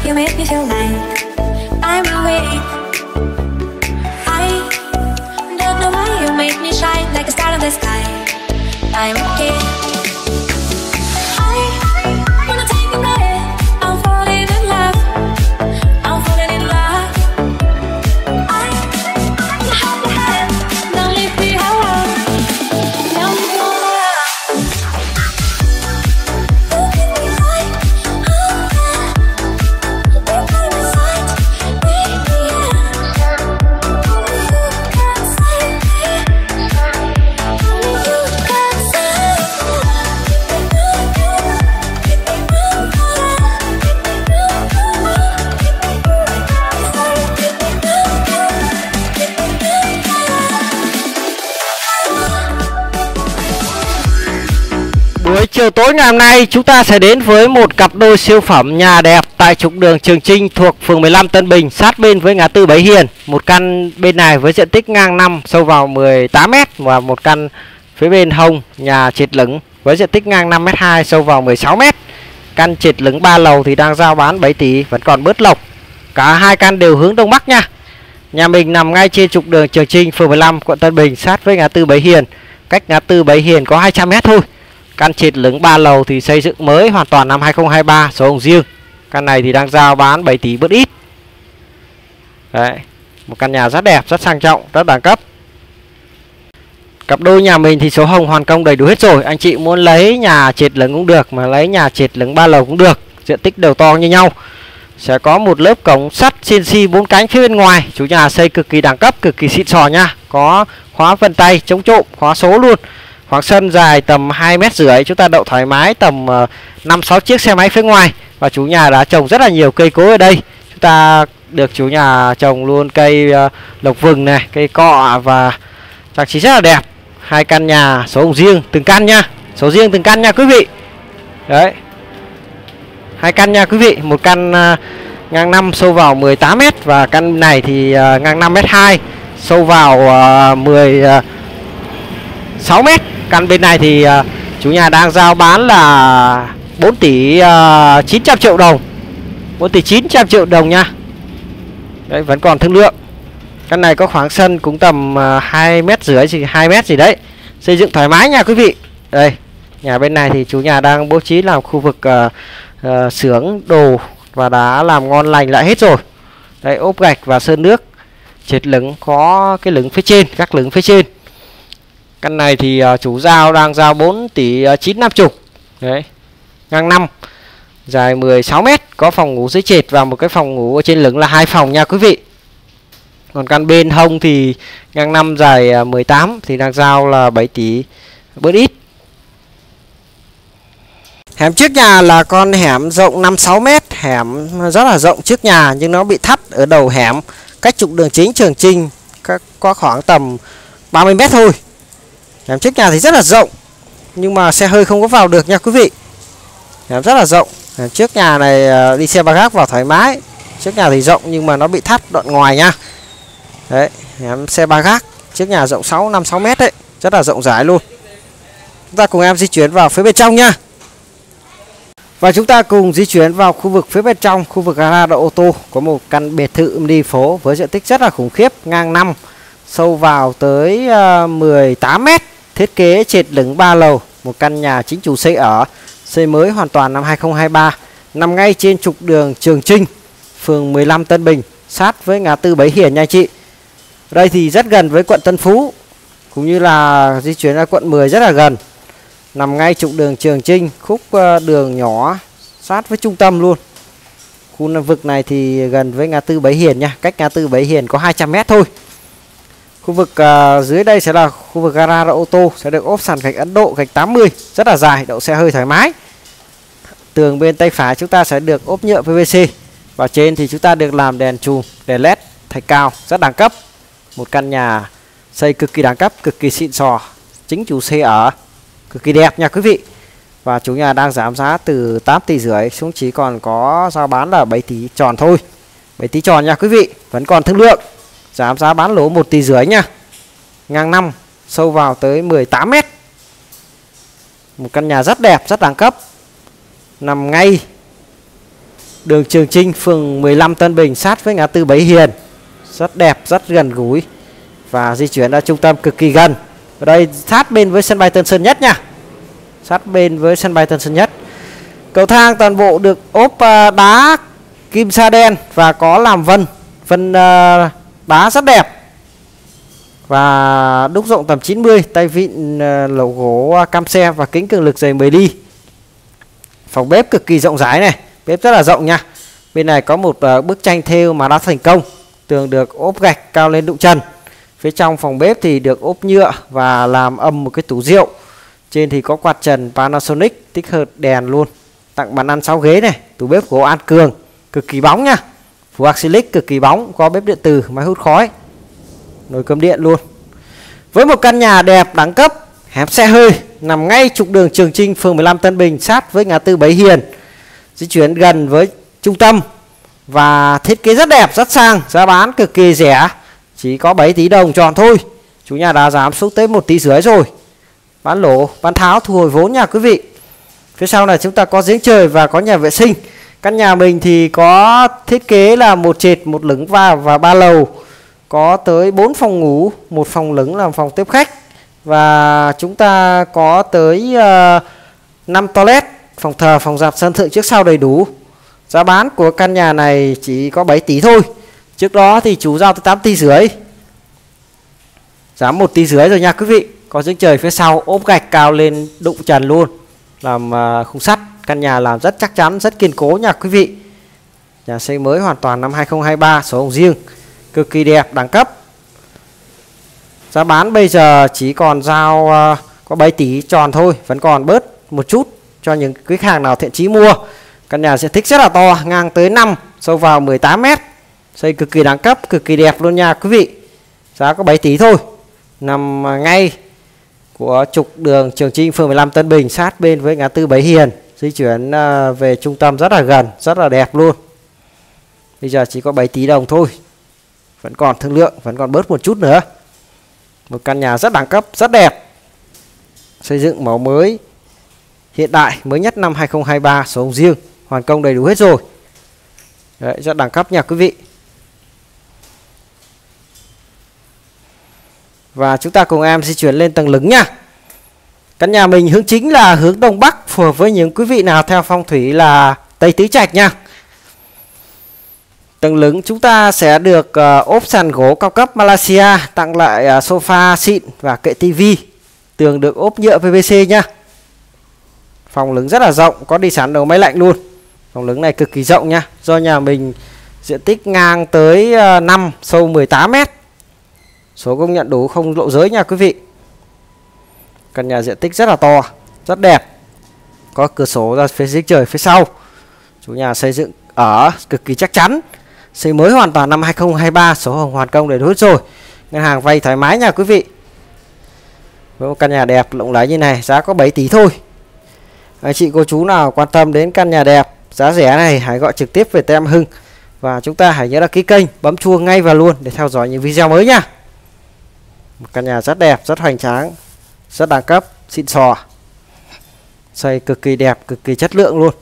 you make me feel like I'm awake. I don't know why you make me shine like a star in the sky. I'm okay. I wanna take a minute. I'm falling in love. I'm falling in love. I you have the hand. Don't leave me alone. Don't leave me alone. You make me like you by my side, baby. Only you can save me. Only you can save Buổi chiều tối ngày hôm nay chúng ta sẽ đến với một cặp đôi siêu phẩm nhà đẹp tại trục đường Trường Chinh thuộc phường 15 Tân Bình, sát bên với ngã tư Bái Hiền. Một căn bên này với diện tích ngang 5 sâu vào 18 m và một căn phía bên hông nhà trệt lửng với diện tích ngang 5m2 sâu vào 16 m. Căn trệt lửng 3 lầu thì đang giao bán 7 tỷ, vẫn còn bớt lộc. Cả hai căn đều hướng đông bắc nha. Nhà mình nằm ngay trên trục đường Trường Chinh, phường 15, quận Tân Bình, sát với ngã tư Bái Hiền. Cách ngã tư Bái Hiền có 200 m thôi. Căn trệt lửng 3 lầu thì xây dựng mới hoàn toàn năm 2023, số hồng riêng. Căn này thì đang giao bán 7 tỷ bớt ít. Đấy, một căn nhà rất đẹp, rất sang trọng, rất đẳng cấp. Cặp đôi nhà mình thì số hồng hoàn công đầy đủ hết rồi. Anh chị muốn lấy nhà trệt lửng cũng được, mà lấy nhà trệt lửng 3 lầu cũng được. Diện tích đều to như nhau. Sẽ có một lớp cổng sắt CNC 4 cánh phía bên ngoài. Chủ nhà xây cực kỳ đẳng cấp, cực kỳ xịn sò nha. Có khóa vân tay, chống trộm, khóa số luôn. Khoảng sân dài tầm 2,5 m, chúng ta đậu thoải mái tầm 5-6 chiếc xe máy phía ngoài. Và chủ nhà đã trồng rất là nhiều cây cối ở đây. Chúng ta được chủ nhà trồng luôn cây lộc vừng này, cây cọ và trang trí rất là đẹp. Hai căn nhà số hồng riêng từng căn nha, số riêng từng căn nha quý vị. Đấy, hai căn nha quý vị. Một căn ngang 5 sâu vào 18 m và căn này thì ngang 5m2 sâu vào 16 m. Căn bên này thì chủ nhà đang giao bán là 4 tỷ 900 triệu đồng. 4 tỷ 900 triệu đồng nha. Đấy, vẫn còn thương lượng. Căn này có khoảng sân cũng tầm 2,5 m gì, 2 m gì đấy. Xây dựng thoải mái nha quý vị. Đây, nhà bên này thì chủ nhà đang bố trí làm khu vực xưởng đồ và đã làm ngon lành lại hết rồi. Đây, ốp gạch và sơn nước. Trệt lửng có cái lửng phía trên, các lửng phía trên. Căn này thì chủ giao đang giao 4 tỷ 950. Đấy, ngang 5, dài 16 m, có phòng ngủ dưới trệt và một cái phòng ngủ ở trên lửng là 2 phòng nha quý vị. Còn căn bên hông thì ngang 5 dài 18 thì đang giao là 7 tỷ bớt ít. Hẻm trước nhà là con hẻm rộng 5-6 m, hẻm rất là rộng trước nhà nhưng nó bị thắt ở đầu hẻm, cách trục đường chính Trường Chinh có khoảng tầm 30 m thôi. Hẻm trước nhà thì rất là rộng nhưng mà xe hơi không có vào được nha quý vị. Hẻm rất là rộng. Hẻm trước nhà này đi xe ba gác vào thoải mái. Trước nhà thì rộng nhưng mà nó bị thắt đoạn ngoài nha. Đấy, hẻm xe ba gác trước nhà rộng 5-6 m đấy, rất là rộng rãi luôn. Chúng ta cùng em di chuyển vào phía bên trong nha. Và chúng ta cùng di chuyển vào khu vực phía bên trong, khu vực gara đậu ô tô. Có một căn biệt thự đi phố với diện tích rất là khủng khiếp, ngang 5 sâu vào tới 18 m. Thiết kế trệt lửng 3 lầu. Một căn nhà chính chủ xây ở, xây mới hoàn toàn năm 2023. Nằm ngay trên trục đường Trường Chinh, phường 15 Tân Bình, sát với ngã tư Bái Hiền nha chị. Đây thì rất gần với quận Tân Phú, cũng như là di chuyển ra quận 10 rất là gần. Nằm ngay trục đường Trường Chinh, khúc đường nhỏ sát với trung tâm luôn. Khu vực này thì gần với ngã tư Bái Hiền nha, cách ngã tư Bái Hiền có 200 m thôi. Khu vực dưới đây sẽ là khu vực gara đậu ô tô, sẽ được ốp sàn gạch Ấn Độ, gạch 80, rất là dài, đậu xe hơi thoải mái. Tường bên tay phải chúng ta sẽ được ốp nhựa PVC. Và trên thì chúng ta được làm đèn chùm, đèn LED thạch cao, rất đẳng cấp. Một căn nhà xây cực kỳ đẳng cấp, cực kỳ xịn sò, chính chủ xây ở, cực kỳ đẹp nha quý vị. Và chủ nhà đang giảm giá từ 8 tỷ rưỡi xuống chỉ còn có giao bán là 7 tỷ tròn thôi. 7 tỷ tròn nha quý vị, vẫn còn thương lượng. Giảm giá bán lỗ 1 tỷ rưỡi nha. Ngang 5, sâu vào tới 18 m. Một căn nhà rất đẹp, rất đẳng cấp. Nằm ngay đường Trường Chinh, phường 15 Tân Bình, sát với ngã tư Bấy Hiền. Rất đẹp, rất gần gũi và di chuyển ra trung tâm cực kỳ gần. Ở đây sát bên với sân bay Tân Sơn Nhất nha. Sát bên với sân bay Tân Sơn Nhất. Cầu thang toàn bộ được ốp đá kim sa đen và có làm vân đá rất đẹp. Và đúc rộng tầm 90, tay vịn lẩu gỗ cam xe và kính cường lực dày 10 ly. Phòng bếp cực kỳ rộng rãi này, bếp rất là rộng nha. Bên này có một bức tranh thêu mà đã thành công. Tường được ốp gạch cao lên đụng trần. Phía trong phòng bếp thì được ốp nhựa và làm âm một cái tủ rượu. Trên thì có quạt trần Panasonic tích hợp đèn luôn. Tặng bàn ăn 6 ghế này, tủ bếp gỗ An Cường cực kỳ bóng nha. Phủ acrylic cực kỳ bóng, có bếp điện tử, máy hút khói, nồi cơm điện luôn. Với một căn nhà đẹp đẳng cấp, hẻm xe hơi, nằm ngay trục đường Trường Chinh, phường 15 Tân Bình, sát với ngã tư Bấy Hiền. Di chuyển gần với trung tâm và thiết kế rất đẹp, rất sang, giá bán cực kỳ rẻ, chỉ có 7 tỷ đồng tròn thôi. Chủ nhà đã giảm xuống tới 1,5 tỷ rồi. Bán lỗ, bán tháo, thu hồi vốn nha quý vị. Phía sau này chúng ta có giếng trời và có nhà vệ sinh. Căn nhà mình thì có thiết kế là một trệt, một lửng và 3 lầu. Có tới 4 phòng ngủ, một phòng lửng làm phòng tiếp khách. Và chúng ta có tới 5 toilet, phòng thờ, phòng giặt, sân thượng trước sau đầy đủ. Giá bán của căn nhà này chỉ có 7 tỷ thôi. Trước đó thì chủ giao tới 8,5 tỷ. Giảm 1,5 tỷ rồi nha quý vị. Có giếng trời phía sau, ốp gạch cao lên đụng trần luôn, làm khung sắt. Căn nhà làm rất chắc chắn, rất kiên cố nha quý vị. Nhà xây mới hoàn toàn năm 2023, sổ hồng riêng, cực kỳ đẹp, đẳng cấp. Giá bán bây giờ chỉ còn giao có 7 tỷ tròn thôi, vẫn còn bớt một chút cho những quý khách hàng nào thiện chí mua. Căn nhà diện tích rất là to, ngang tới 5, sâu vào 18 m. Xây cực kỳ đẳng cấp, cực kỳ đẹp luôn nha quý vị. Giá có 7 tỷ thôi. Nằm ngay của trục đường Trường Chinh, phường 15 Tân Bình, sát bên với ngã tư Bấy Hiền. Di chuyển về trung tâm rất là gần, rất là đẹp luôn. Bây giờ chỉ có 7 tỷ đồng thôi. Vẫn còn thương lượng, vẫn còn bớt một chút nữa. Một căn nhà rất đẳng cấp, rất đẹp. Xây dựng mẫu mới, hiện đại, mới nhất năm 2023, sổ hồng riêng, hoàn công đầy đủ hết rồi. Đấy, rất đẳng cấp nha quý vị. Và chúng ta cùng em di chuyển lên tầng lửng nha. Căn nhà mình hướng chính là hướng Đông Bắc, phù hợp với những quý vị nào theo phong thủy là Tây Tứ Trạch nha. Tầng lửng chúng ta sẽ được ốp sàn gỗ cao cấp Malaysia, tặng lại sofa xịn và kệ tivi. Tường được ốp nhựa PVC nha. Phòng lửng rất là rộng, có đi sẵn đầu máy lạnh luôn. Phòng lửng này cực kỳ rộng nha. Do nhà mình diện tích ngang tới 5, sâu 18 m. Số công nhận đủ, không lộ giới nha quý vị. Căn nhà diện tích rất là to, rất đẹp. Có cửa sổ ra phía giếng trời phía sau. Chủ nhà xây dựng ở cực kỳ chắc chắn. Xây mới hoàn toàn năm 2023, sổ hồng hoàn công đầy đủ hết rồi. Ngân hàng vay thoải mái nha quý vị. Với một căn nhà đẹp rộng rãi như này, giá có 7 tỷ thôi. Anh chị cô chú nào quan tâm đến căn nhà đẹp giá rẻ này, hãy gọi trực tiếp về tay em Hưng. Và chúng ta hãy nhớ đăng ký kênh, bấm chuông ngay vào luôn để theo dõi những video mới nha. Một căn nhà rất đẹp, rất hoành tráng, rất đẳng cấp, xịn sò. Xây cực kỳ đẹp, cực kỳ chất lượng luôn.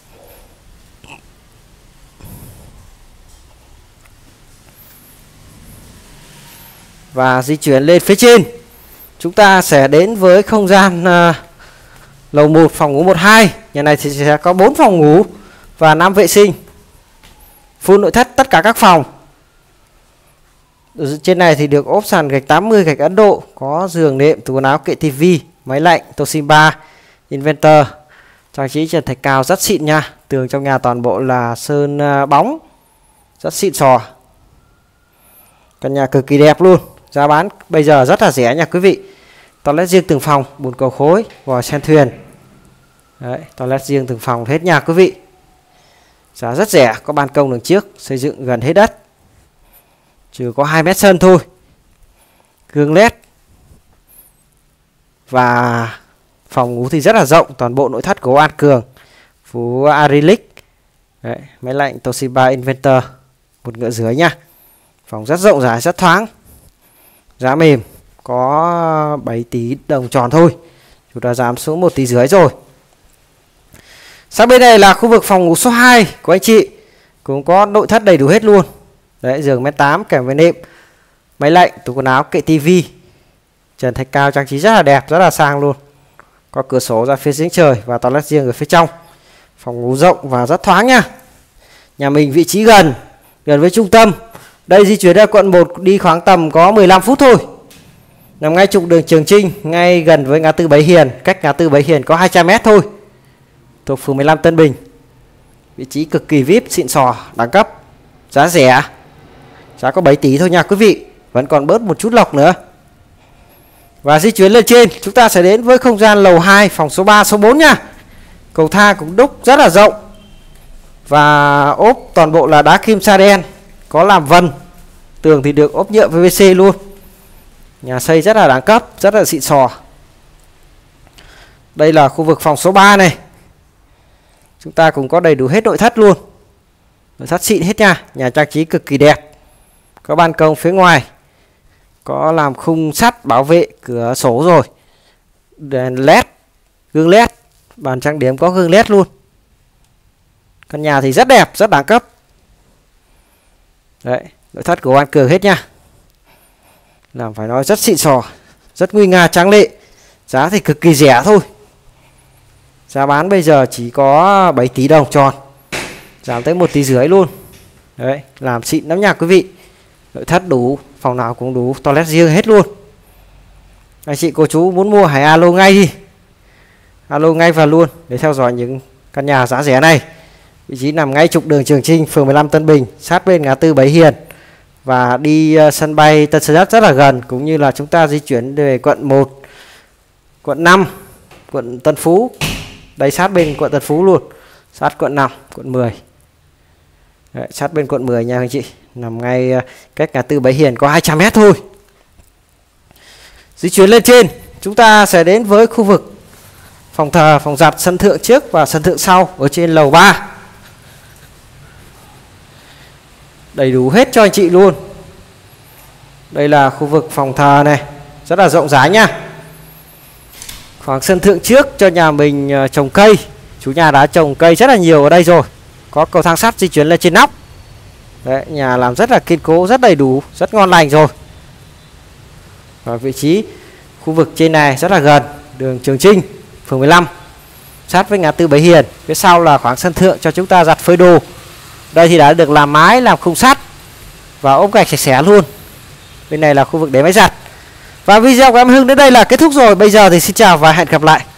Và di chuyển lên phía trên, chúng ta sẽ đến với không gian lầu 1, phòng ngủ 12. Nhà này thì sẽ có 4 phòng ngủ và 5 vệ sinh. Full nội thất tất cả các phòng. Ở trên này thì được ốp sàn gạch 80, gạch Ấn Độ, có giường nệm, tủ quần áo, kệ tivi, máy lạnh, Toshiba, inverter. Trang trí trần thạch cao rất xịn nha. Tường trong nhà toàn bộ là sơn bóng, rất xịn sò. Căn nhà cực kỳ đẹp luôn. Giá bán bây giờ rất là rẻ nha quý vị. Toilet riêng từng phòng, bồn cầu khối, vòi sen thuyền. Đấy, toilet riêng từng phòng hết nha quý vị. Giá rất rẻ, có ban công đằng trước, xây dựng gần hết đất. Chỉ có 2 mét sân thôi. Gương LED. Và phòng ngủ thì rất là rộng, toàn bộ nội thất gỗ An Cường, phủ acrylic. Đấy, máy lạnh Toshiba inverter, một ngựa dưới nha. Phòng rất rộng rãi, rất thoáng. Giá mềm có 7 tỷ đồng tròn thôi. Chúng ta giảm xuống 1,5 tỷ rồi. Sang bên này là khu vực phòng ngủ số 2 của anh chị, cũng có nội thất đầy đủ hết luôn. Đấy, giường mét 8 kèm với nệm, máy lạnh, tủ quần áo, kệ tivi, trần thạch cao trang trí rất là đẹp, rất là sang luôn. Có cửa sổ ra phía giếng trời và toilet riêng ở phía trong. Phòng ngủ rộng và rất thoáng nha. Nhà mình vị trí gần với trung tâm. Đây di chuyển ra quận 1 đi khoảng tầm có 15 phút thôi. Nằm ngay trục đường Trường Chinh, ngay gần với ngã tư Bái Hiền, cách ngã tư Bái Hiền có 200 m thôi. Thuộc phường 15 Tân Bình. Vị trí cực kỳ VIP, xịn sò, đẳng cấp, giá rẻ. Giá có 7 tỷ thôi nha quý vị, vẫn còn bớt một chút lọc nữa. Và di chuyển lên trên, chúng ta sẽ đến với không gian lầu 2, phòng số 3, số 4 nha. Cầu thang cũng đúc rất là rộng và ốp toàn bộ là đá kim sa đen, có làm vân. Tường thì được ốp nhựa PVC luôn. Nhà xây rất là đẳng cấp, rất là xịn sò. Đây là khu vực phòng số 3 này. Chúng ta cũng có đầy đủ hết nội thất luôn. Nội thất xịn hết nha, nhà trang trí cực kỳ đẹp. Có ban công phía ngoài, có làm khung sắt bảo vệ cửa sổ rồi. Đèn LED, gương LED, bàn trang điểm có gương LED luôn. Căn nhà thì rất đẹp, rất đẳng cấp. Đấy, nội thất của An Cường hết nha. Làm phải nói rất xịn sò, rất nguy nga tráng lệ. Giá thì cực kỳ rẻ thôi. Giá bán bây giờ chỉ có 7 tỷ đồng tròn, giảm tới 1,5 tỷ luôn. Đấy, làm xịn lắm nha quý vị. Nội thất đủ, phòng nào cũng đủ, toilet riêng hết luôn. Anh chị cô chú muốn mua hãy alo ngay đi. Alo ngay vào luôn để theo dõi những căn nhà giá rẻ này. Vị trí nằm ngay trục đường Trường Chinh, phường 15 Tân Bình, sát bên ngã tư Bái Hiền. Và đi sân bay Tân Sơn Nhất rất là gần, cũng như là chúng ta di chuyển về quận 1, quận 5, quận Tân Phú. Đây sát bên quận Tân Phú luôn, sát quận 5, quận 10. Đấy, sát bên quận 10 nha anh chị. Nằm ngay cách ngã tư Bái Hiền có 200 m thôi. Di chuyển lên trên, chúng ta sẽ đến với khu vực phòng thờ, phòng giặt, sân thượng trước và sân thượng sau ở trên lầu 3. Đầy đủ hết cho anh chị luôn. Đây là khu vực phòng thờ này, rất là rộng rãi nha. Khoảng sân thượng trước cho nhà mình trồng cây. Chủ nhà đã trồng cây rất là nhiều ở đây rồi. Có cầu thang sắt di chuyển lên trên nóc. Đấy, nhà làm rất là kiên cố, rất đầy đủ, rất ngon lành rồi. Và vị trí khu vực trên này rất là gần đường Trường Chinh, phường 15, sát với ngã tư Bái Hiền. Phía sau là khoảng sân thượng cho chúng ta giặt phơi đồ. Đây thì đã được làm mái, làm khung sắt và ốp gạch sạch sẽ luôn. Bên này là khu vực để máy giặt. Và video của em Hưng đến đây là kết thúc rồi. Bây giờ thì xin chào và hẹn gặp lại.